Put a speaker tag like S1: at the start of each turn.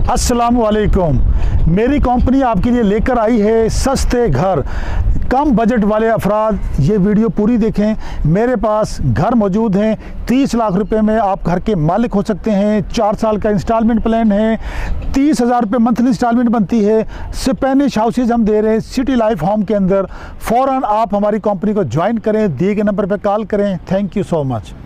S1: अस्सलाम वालेकुम। मेरी कंपनी आपके लिए लेकर आई है सस्ते घर, कम बजट वाले अफराद ये वीडियो पूरी देखें। मेरे पास घर मौजूद हैं, 30 लाख रुपए में आप घर के मालिक हो सकते हैं। 4 साल का इंस्टॉलमेंट प्लान है, 30,000 रुपये मंथली इंस्टॉलमेंट बनती है। स्पेनिश हाउसेज हम दे रहे हैं सिटी लाइफ होम के अंदर। फ़ौरन आप हमारी कंपनी को ज्वाइन करें, दिए गए नंबर पर कॉल करें। Thank you so much.